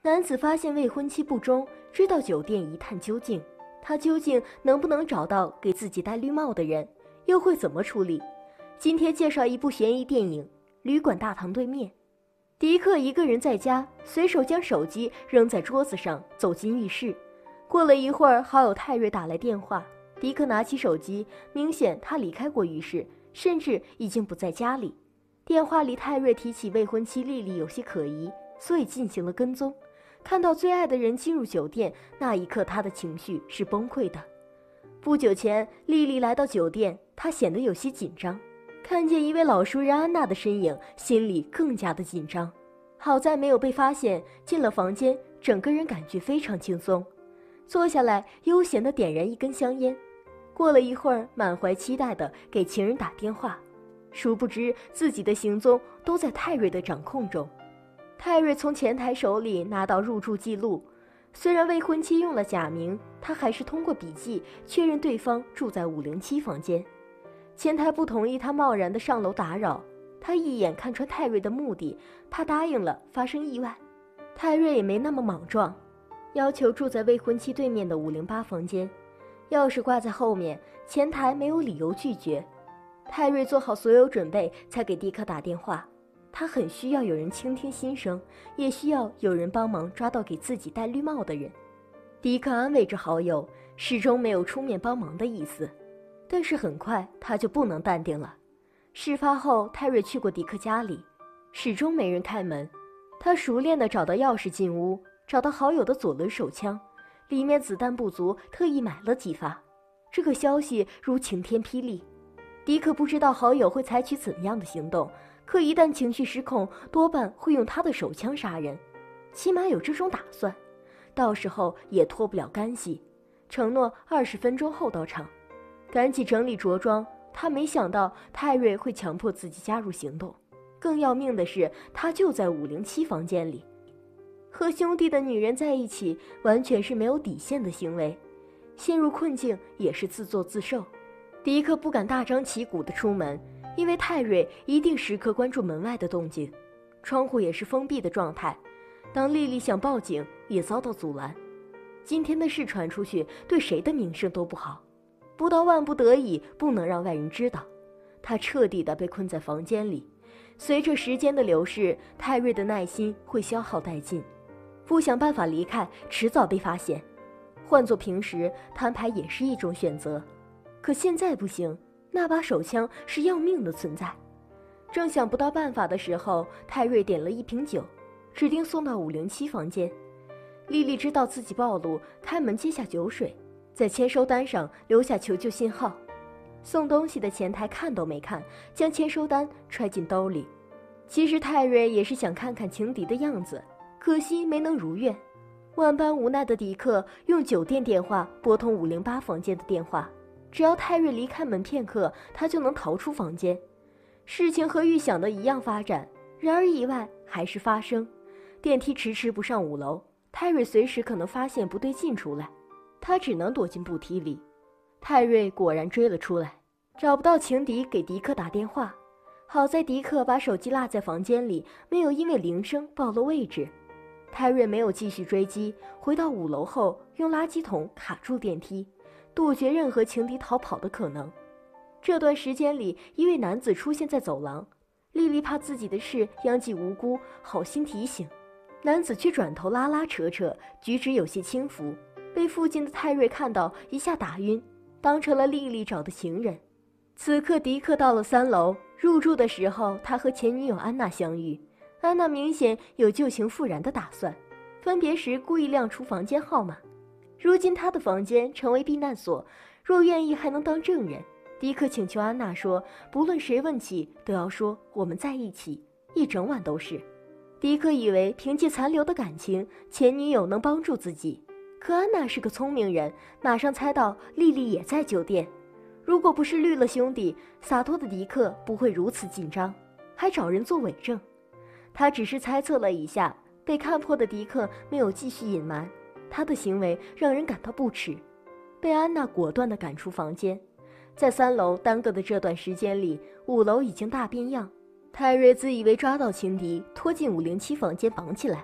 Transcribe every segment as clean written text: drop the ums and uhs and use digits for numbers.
男子发现未婚妻不忠，追到酒店一探究竟，他究竟能不能找到给自己戴绿帽的人，又会怎么处理？今天介绍一部悬疑电影《旅馆大堂对面》。迪克一个人在家，随手将手机扔在桌子上，走进浴室。过了一会儿，好友泰瑞打来电话，迪克拿起手机，明显他离开过浴室，甚至已经不在家里。电话里泰瑞提起未婚妻莉莉有些可疑，所以进行了跟踪。看到最爱的人进入酒店，那一刻他的情绪是崩溃的。不久前莉莉来到酒店，她显得有些紧张，看见一位老熟人安娜的身影，心里更加的紧张。好在没有被发现，进了房间，整个人感觉非常轻松，坐下来悠闲地点燃一根香烟。过了一会儿，满怀期待地给情人打电话，殊不知自己的行踪都在泰瑞的掌控中。泰瑞从前台手里拿到入住记录，虽然未婚妻用了假名，他还是通过笔记确认对方住在507房间。前台不同意他贸然的上楼打扰，他一眼看穿泰瑞的目的，怕答应了发生意外。泰瑞也没那么莽撞，要求住在未婚妻对面的508房间，钥匙挂在后面，前台没有理由拒绝。泰瑞做好所有准备才给迪克打电话，他很需要有人倾听心声，也需要有人帮忙抓到给自己戴绿帽的人。迪克安慰着好友，始终没有出面帮忙的意思。但是很快他就不能淡定了。事发后，泰瑞去过迪克家里，始终没人开门。他熟练地找到钥匙进屋，找到好友的左轮手枪，里面子弹不足，特意买了几发。这个消息如晴天霹雳。迪克不知道好友会采取怎样的行动，可一旦情绪失控，多半会用他的手枪杀人，起码有这种打算。到时候也脱不了干系，承诺20分钟后到场。赶紧整理着装，他没想到泰瑞会强迫自己加入行动。更要命的是，他就在507房间里，和兄弟的女人在一起，完全是没有底线的行为，陷入困境也是自作自受。迪克不敢大张旗鼓地出门，因为泰瑞一定时刻关注门外的动静，窗户也是封闭的状态。当莉莉想报警，也遭到阻拦。今天的事传出去，对谁的名声都不好。不到万不得已，不能让外人知道。他彻底地被困在房间里。随着时间的流逝，泰瑞的耐心会消耗殆尽，不想办法离开，迟早被发现。换作平时，摊牌也是一种选择，可现在不行，那把手枪是要命的存在。正想不到办法的时候，泰瑞点了一瓶酒，指定送到507房间。莉莉知道自己暴露，开门接下酒水，在签收单上留下求救信号。送东西的前台看都没看，将签收单揣进兜里。其实泰瑞也是想看看情敌的样子，可惜没能如愿。万般无奈的迪克用酒店电话拨通508房间的电话，只要泰瑞离开门片刻，他就能逃出房间。事情和预想的一样发展，然而意外还是发生。电梯迟迟不上5楼，泰瑞随时可能发现不对劲出来，他只能躲进步梯里。泰瑞果然追了出来，找不到情敌，给迪克打电话。好在迪克把手机落在房间里，没有因为铃声暴露位置。泰瑞没有继续追击，回到5楼后，用垃圾桶卡住电梯，杜绝任何情敌逃跑的可能。这段时间里，一位男子出现在走廊，莉莉怕自己的事殃及无辜，好心提醒，男子却转头拉拉扯扯，举止有些轻浮，被附近的泰瑞看到，一下打晕，当成了莉莉找的情人。此刻迪克到了3楼，入住的时候他和前女友安娜相遇。安娜明显有旧情复燃的打算，分别时故意亮出房间号码。如今他的房间成为避难所，若愿意还能当证人。迪克请求安娜说，不论谁问起都要说我们在一起，一整晚都是。迪克以为凭借残留的感情，前女友能帮助自己，可安娜是个聪明人，马上猜到莉莉也在酒店。如果不是绿了兄弟，洒脱的迪克不会如此紧张，还找人做伪证。他只是猜测了一下，被看破的迪克没有继续隐瞒，他的行为让人感到不耻，被安娜果断地赶出房间。在3楼耽搁的这段时间里，5楼已经大变样。泰瑞自以为抓到情敌，拖进507房间绑起来。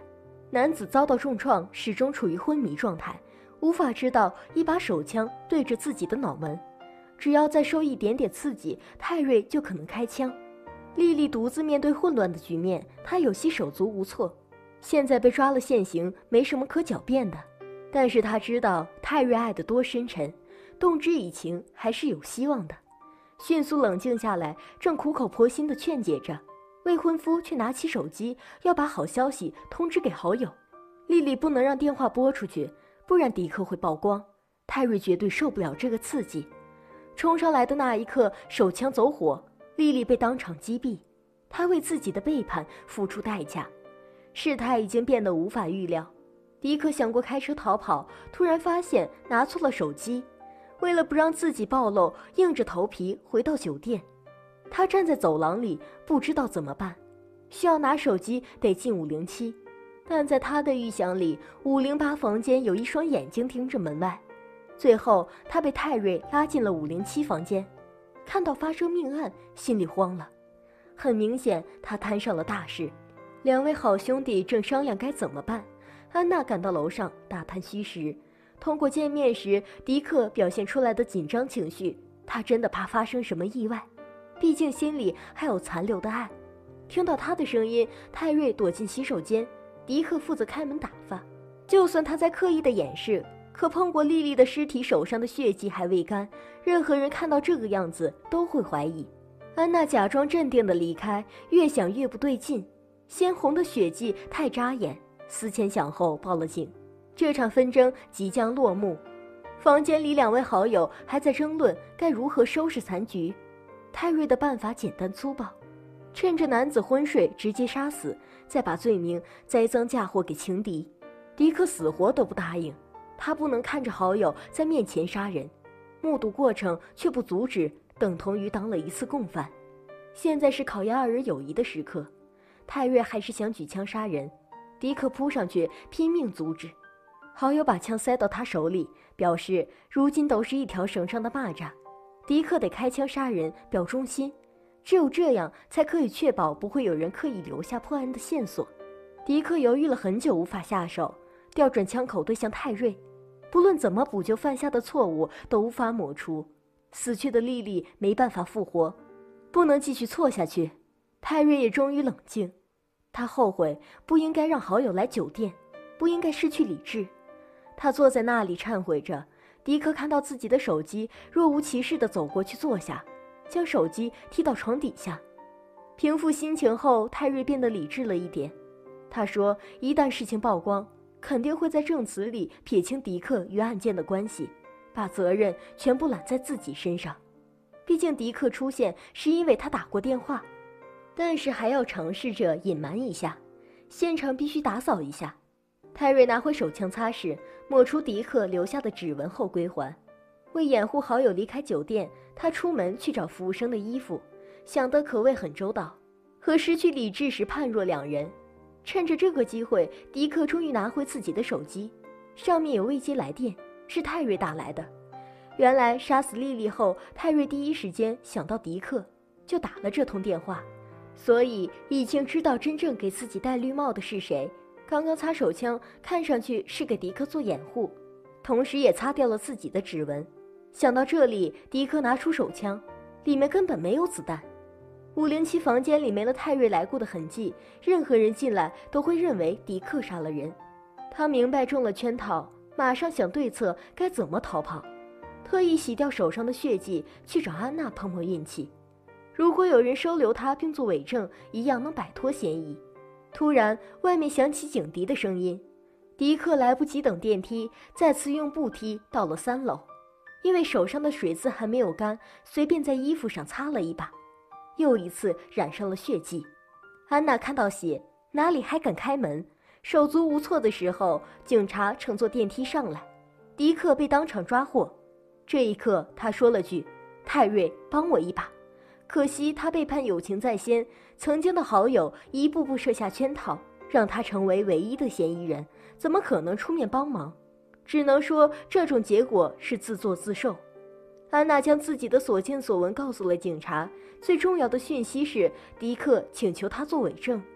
男子遭到重创，始终处于昏迷状态，无法知道一把手枪对着自己的脑门，只要再受一点点刺激，泰瑞就可能开枪。莉莉独自面对混乱的局面，她有些手足无措。现在被抓了现行，没什么可狡辩的，但是她知道泰瑞爱得多深沉，动之以情还是有希望的。迅速冷静下来，正苦口婆心地劝解着，未婚夫却拿起手机要把好消息通知给好友。莉莉不能让电话拨出去，不然迪克会曝光，泰瑞绝对受不了这个刺激。冲上来的那一刻，手枪走火，莉莉被当场击毙，她为自己的背叛付出代价。事态已经变得无法预料，迪克想过开车逃跑，突然发现拿错了手机，为了不让自己暴露，硬着头皮回到酒店。他站在走廊里，不知道怎么办，需要拿手机得进507，但在他的预想里，508房间有一双眼睛盯着门外。最后他被泰瑞拉进了507房间，看到发生命案，心里慌了。很明显他摊上了大事，两位好兄弟正商量该怎么办。安娜赶到楼上打探虚实，通过见面时迪克表现出来的紧张情绪，他真的怕发生什么意外，毕竟心里还有残留的爱。听到他的声音，泰瑞躲进洗手间，迪克负责开门打发。就算他在刻意的掩饰，可碰过莉莉的尸体，手上的血迹还未干，任何人看到这个样子都会怀疑。安娜假装镇定地离开，越想越不对劲，鲜红的血迹太扎眼，思前想后报了警。这场纷争即将落幕，房间里两位好友还在争论该如何收拾残局。泰瑞的办法简单粗暴，趁着男子昏睡直接杀死，再把罪名栽赃嫁祸给情敌。迪克死活都不答应，他不能看着好友在面前杀人，目睹过程却不阻止，等同于当了一次共犯。现在是考验二人友谊的时刻，泰瑞还是想举枪杀人，迪克扑上去拼命阻止。好友把枪塞到他手里，表示如今都是一条绳上的蚂蚱，迪克得开枪杀人表忠心，只有这样才可以确保不会有人刻意留下破案的线索。迪克犹豫了很久无法下手，调转枪口对向泰瑞，不论怎么补救犯下的错误都无法抹除，死去的莉莉没办法复活，不能继续错下去。泰瑞也终于冷静，他后悔不应该让好友来酒店，不应该失去理智。他坐在那里忏悔着，迪克看到自己的手机，若无其事地走过去坐下，将手机踢到床底下。平复心情后，泰瑞变得理智了一点。他说一旦事情曝光，肯定会在证词里撇清迪克与案件的关系，把责任全部揽在自己身上。毕竟迪克出现是因为他打过电话，但是还要尝试着隐瞒一下，现场必须打扫一下。泰瑞拿回手枪擦拭，抹除迪克留下的指纹后归还。为掩护好友离开酒店，他出门去找服务生的衣服，想得可谓很周到，和失去理智时判若两人。趁着这个机会，迪克终于拿回自己的手机，上面有未接来电，是泰瑞打来的。原来杀死莉莉后，泰瑞第一时间想到迪克，就打了这通电话，所以已经知道真正给自己戴绿帽的是谁。刚刚擦手枪看上去是给迪克做掩护，同时也擦掉了自己的指纹。想到这里，迪克拿出手枪，里面根本没有子弹。507房间里没了泰瑞来过的痕迹，任何人进来都会认为迪克杀了人。他明白中了圈套，马上想对策该怎么逃跑，特意洗掉手上的血迹，去找安娜碰碰运气。如果有人收留他并做伪证，一样能摆脱嫌疑。突然外面响起警笛的声音，迪克来不及等电梯，再次用步梯到了3楼。因为手上的水渍还没有干，随便在衣服上擦了一把，又一次染上了血迹。安娜看到血，哪里还敢开门，手足无措的时候，警察乘坐电梯上来，迪克被当场抓获。这一刻他说了句：泰瑞，帮我一把。可惜他背叛友情在先，曾经的好友一步步设下圈套，让他成为唯一的嫌疑人，怎么可能出面帮忙？只能说这种结果是自作自受。安娜将自己的所见所闻告诉了警察，最重要的讯息是迪克请求她做伪证。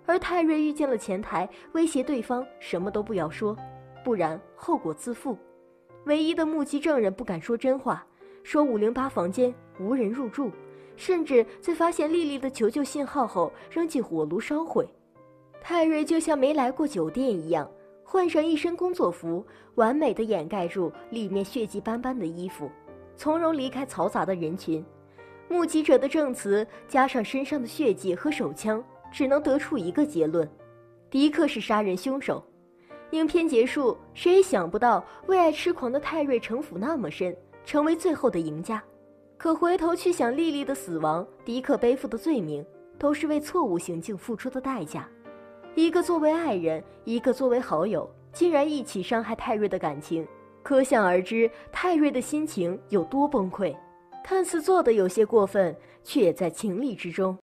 而泰瑞遇见了前台，威胁对方什么都不要说，不然后果自负。唯一的目击证人不敢说真话，说508房间无人入住，甚至在发现丽丽的求救信号后扔进火炉烧毁。泰瑞就像没来过酒店一样，换上一身工作服，完美地掩盖住里面血迹斑斑的衣服，从容离开嘈杂的人群。目击者的证词加上身上的血迹和手枪，只能得出一个结论：迪克是杀人凶手。影片结束，谁也想不到为爱痴狂的泰瑞城府那么深，成为最后的赢家。可回头去想莉莉的死亡，迪克背负的罪名，都是为错误行径付出的代价。一个作为爱人，一个作为好友，竟然一起伤害泰瑞的感情，可想而知泰瑞的心情有多崩溃。看似做得有些过分，却也在情理之中。